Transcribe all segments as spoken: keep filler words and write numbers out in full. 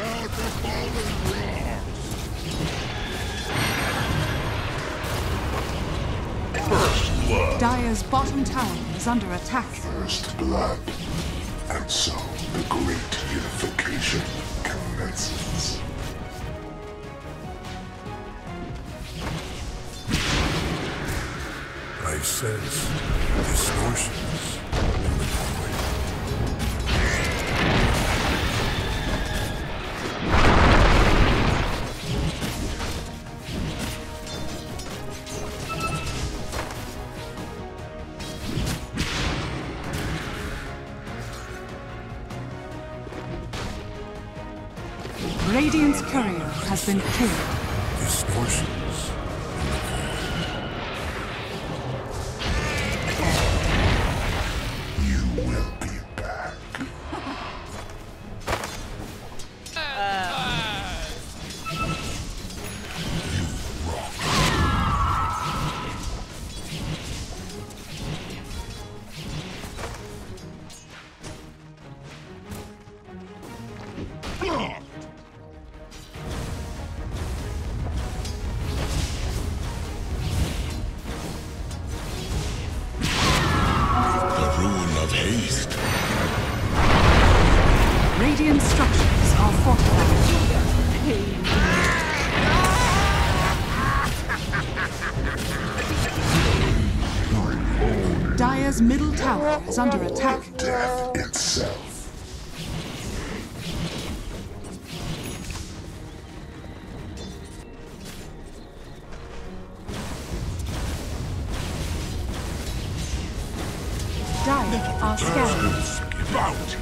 First blood. Dire's bottom tower is under attack. First blood. And so the great unification commences. I sense distortions in the void. Radiant's courier has been killed. Distortions. You will be back. You rock. Haste. Radiant structures are fortified. Dire's middle tower is under attack. Death itself. Dire are scanning. Bounty.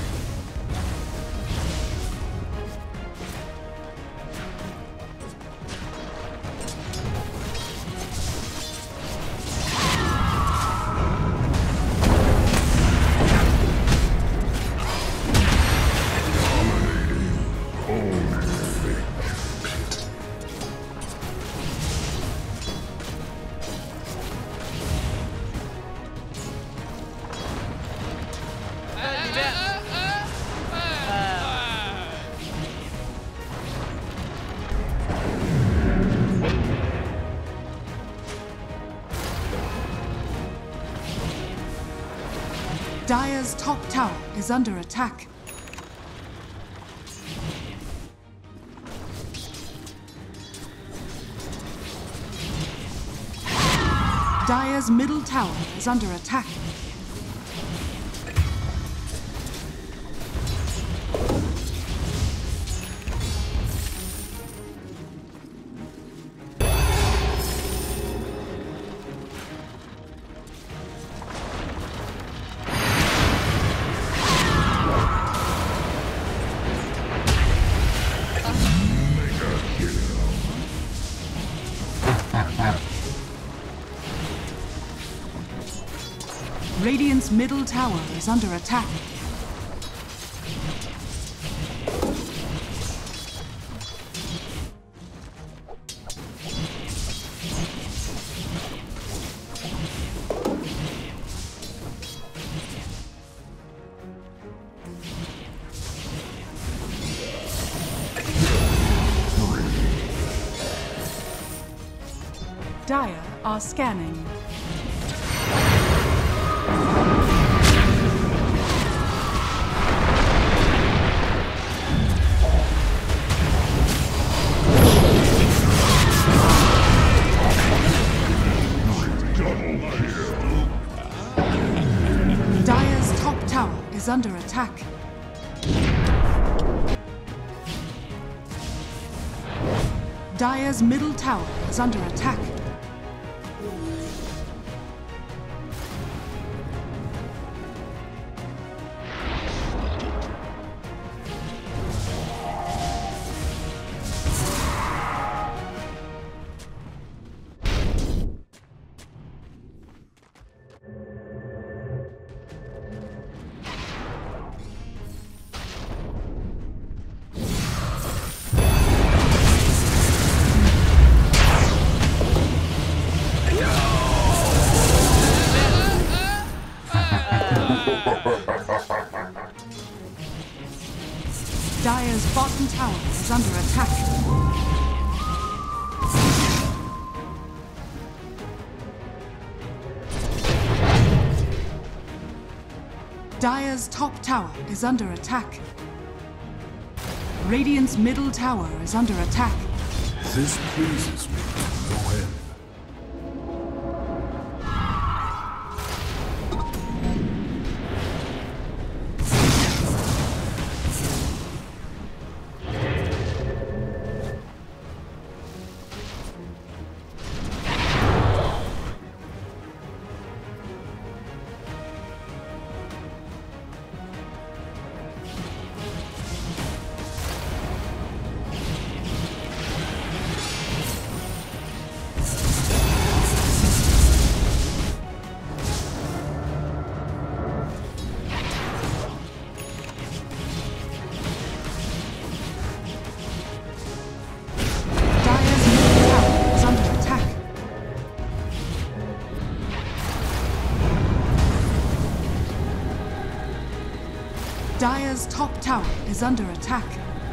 Dire's top tower is under attack. Dire's middle tower is under attack. Radiant's middle tower is under attack. Dire are scanning. Dire's top tower is under attack. Dire's middle tower is under attack. Dire's bottom tower is under attack. Dire's top tower is under attack. Radiant's middle tower is under attack. This pleases me to no end. Dire's top tower is under attack.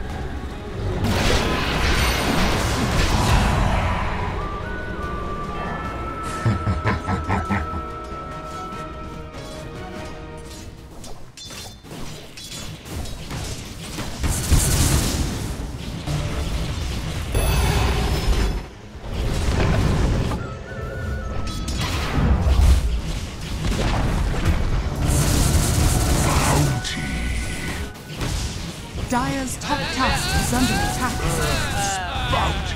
Dire's top tower is under attack. Bounty.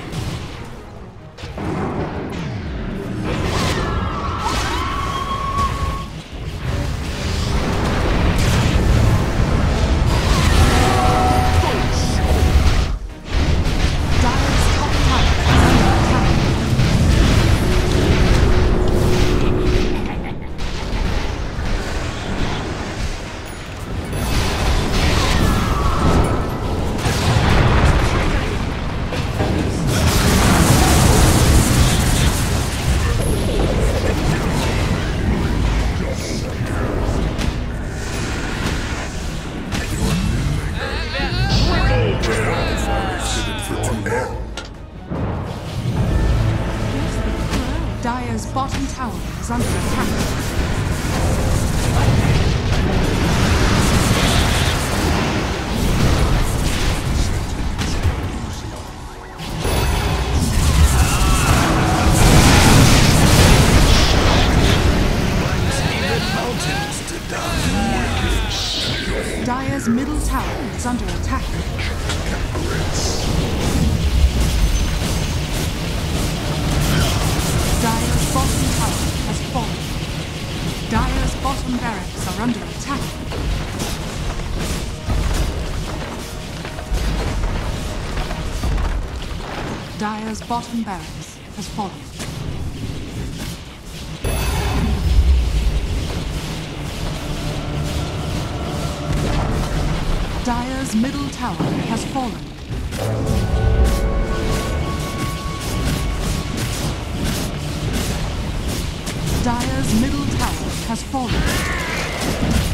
Dire's top tower is under attack. Dire's bottom tower is under attack. Dire's middle tower is under attack. Dire's bottom tower has fallen. Dire's bottom barracks are under attack. Dire's bottom barracks has fallen. Dire's middle tower has fallen. Dire's middle tower has fallen.